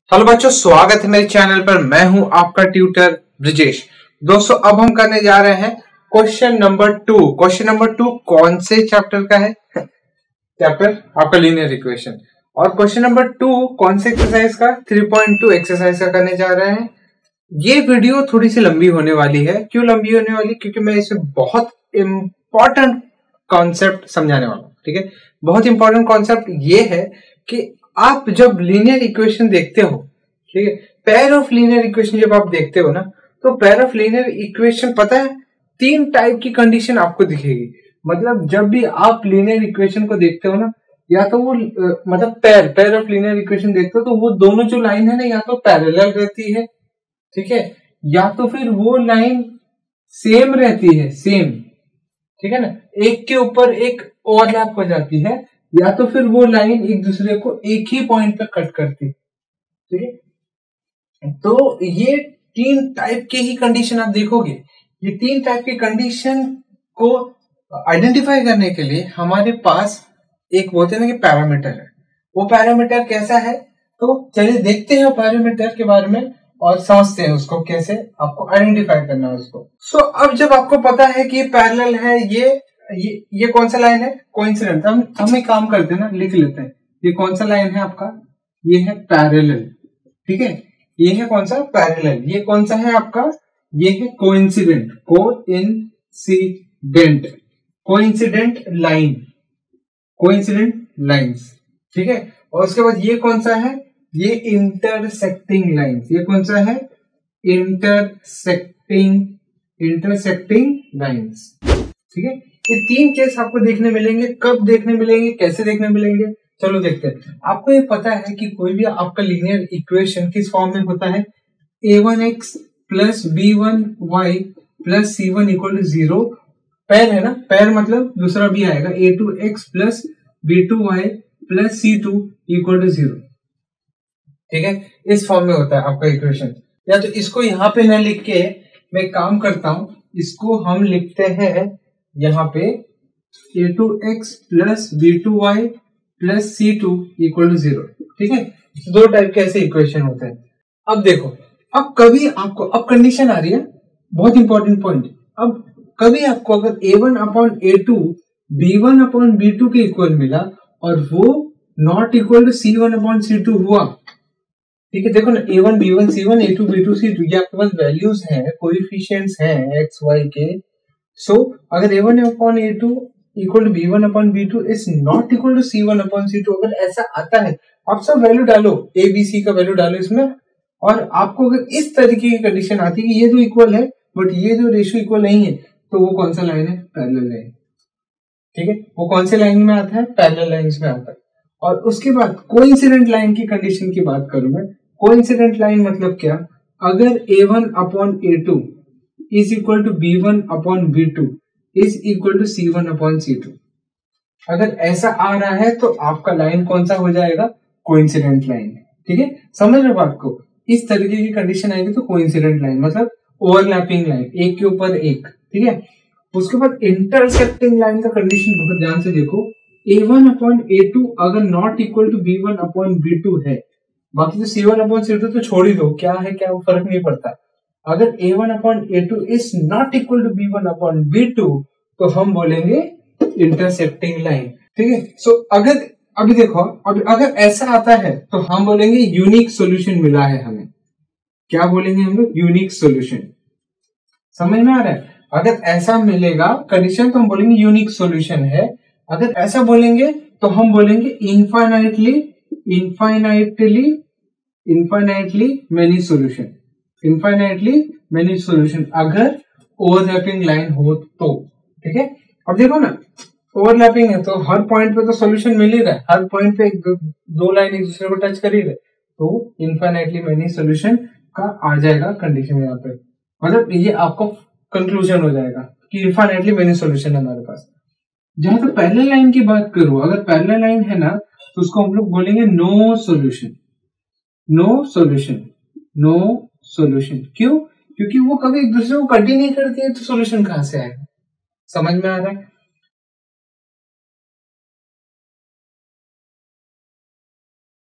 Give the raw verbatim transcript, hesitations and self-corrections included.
Hello बच्चों, स्वागत है मेरे चैनल पर। मैं हूं आपका ट्यूटर ब्रिजेश। दोस्तों, अब हम करने जा रहे हैं question number two. Question number two कौन से चैप्टर का है? चैप्टर आपका लीनियर इक्वेशन। और क्वेश्चन नंबर टू कौन से एक्सरसाइज का? थ्री पॉइंट टू एक्सरसाइज का करने जा रहे हैं। ये वीडियो थोड़ी सी लंबी होने वाली है। क्यों लंबी होने वाली? क्योंकि मैं इसमें बहुत इंपॉर्टेंट कॉन्सेप्ट समझाने वाला हूँ। ठीक है, बहुत इंपॉर्टेंट कॉन्सेप्ट ये है कि आप जब लीनियर इक्वेशन देखते हो, ठीक है, पेयर ऑफ लीनियर इक्वेशन जब आप देखते हो ना, तो पेयर ऑफ लीनियर इक्वेशन पता है तीन टाइप की कंडीशन आपको दिखेगी। मतलब जब भी आप लीनियर इक्वेशन को देखते हो ना, या तो वो मतलब pair pair of linear equation देखते हो तो वो दोनों जो लाइन है ना, या तो पैरेलल रहती है, ठीक है, या तो फिर वो लाइन सेम रहती है, सेम, ठीक है ना, एक के ऊपर एक ओवरलैप हो जाती है, या तो फिर वो लाइन एक दूसरे को एक ही पॉइंट पे कट करती, ठीक है। तो ये तीन टाइप के ही कंडीशन आप देखोगे। ये तीन टाइप के कंडीशन को आइडेंटिफाई करने के लिए हमारे पास एक बोलते हैं ना कि पैरामीटर है। वो पैरामीटर कैसा है, तो चलिए देखते हैं पैरामीटर के बारे में और समझते हैं उसको कैसे आपको आइडेंटिफाई करना है उसको। सो so, अब जब आपको पता है कि ये पैरेलल है, ये ये ये कौन सा लाइन है? कोइंसिडेंट। हम हम एक काम करते हैं ना, लिख लेते हैं। ये कौन सा लाइन है आपका? ये है पैरेलल, ठीक है। ये है कौन सा? पैरेलल। ये कौन सा है आपका? ये है coincident. Coincident coincident line, coincident lines, ठीक है। और उसके बाद ये कौन सा है? ये इंटरसेक्टिंग लाइंस। ये कौन सा है? इंटरसेक्टिंग इंटरसेक्टिंग लाइंस, ठीक है। ये तीन केस आपको देखने मिलेंगे। कब देखने मिलेंगे, कैसे देखने मिलेंगे, चलो देखते हैं। आपको ये पता है कि कोई भी आपका लीनियर इक्वेशन किस फॉर्म में होता है? A one x plus b one y plus c one equal to zero. Pair है ना, पैर मतलब दूसरा भी आएगा, a two x plus b two y plus c two equal to zero, ठीक है। इस फॉर्म में होता है आपका इक्वेशन। या तो इसको यहाँ पे न लिख के मैं एक काम करता हूं, इसको हम लिखते हैं यहाँ पे a two x plus b two y plus c two equal to zero, ठीक है। दो टाइप के ऐसे इक्वेशन होते हैं। अब देखो, अब कभी आपको, अब कंडीशन आ रही है, बहुत इंपॉर्टेंट पॉइंट। अब कभी आपको अगर a one upon a two b one upon b two के इक्वल मिला और वो not equal to c one upon c two हुआ, ठीक है। देखो ना, a one b one c one a two b two c two, ये आपके पास वैल्यूज हैं, कोएफिशिएंट्स हैं एक्स वाई के। सो so, अगर a one upon a two equal to b one upon b two is not equal to c one upon c two, अगर ऐसा आता है, आप सब वैल्यू डालो, ए बी सी का वैल्यू डालो इसमें, और आपको अगर इस तरीके की कंडीशन आती है कि ये जो इक्वल है बट ये जो रेशियो इक्वल नहीं है, तो वो कौन सा लाइन है? पैरेलल लाइन, ठीक है। वो कौन से लाइन में आता है? पैरेलल लाइंस में आता है। और उसके बाद कोइंसिडेंट लाइन की कंडीशन की बात करूं मैं। कोइंसिडेंट लाइन मतलब क्या? अगर a one upon a two is equal to b one upon b two is equal to c one upon c two, अगर ऐसा आ रहा है तो आपका लाइन कौन सा हो जाएगा? कोइंसिडेंट लाइन, ठीक है। समझ रहे बात को? इस तरीके की कंडीशन आएगी तो कोइंसिडेंट लाइन मतलब ओवरलैपिंग लाइन, एक के ऊपर एक, ठीक है। उसके बाद इंटरसेक्टिंग लाइन का कंडीशन बहुत ध्यान से देखो। A one upon a two अगर not equal to b one upon b two है, बाकी तो c one upon c two तो छोड़ ही दो, क्या है क्या, वो फर्क नहीं पड़ता। अगर a one upon a two is not equal to b one upon b two, तो हम बोलेंगे इंटरसेक्टिंग लाइन, ठीक है। सो अगर अभी देखो, अब अगर ऐसा आता है तो हम बोलेंगे यूनिक सॉल्यूशन मिला है हमें। क्या बोलेंगे हम लोग? Unique solution. समझ में आ रहा है? अगर ऐसा मिलेगा कंडीशन तो हम बोलेंगे यूनिक सॉल्यूशन है। अगर ऐसा बोलेंगे तो हम बोलेंगे infinitely infinitely infinitely many solution, infinitely many solution अगर ओवरलैपिंग लाइन हो तो, ठीक है। अब देखो ना, ओवरलैपिंग है तो हर पॉइंट पे तो सॉल्यूशन मिल ही रहा है, हर पॉइंट पे एक दो, दो लाइन एक दूसरे को टच कर ही रहे, तो इनफाइनाइटली मेनी सॉल्यूशन का आ जाएगा कंडीशन यहाँ पे। मतलब ये आपको कंक्लूजन हो जाएगा कि इनफाइनाइटली मेनी सॉल्यूशन है हमारे पास। जहां तक पैरेलल लाइन की बात करूं, अगर पैरेलल लाइन है ना, तो उसको हम लोग बोलेंगे no solution, no solution, no solution. क्यों? क्योंकि वो कभी एक दूसरे को कट ही नहीं करती है, तो सॉल्यूशन कहां से आएगा? समझ में आ रहा है?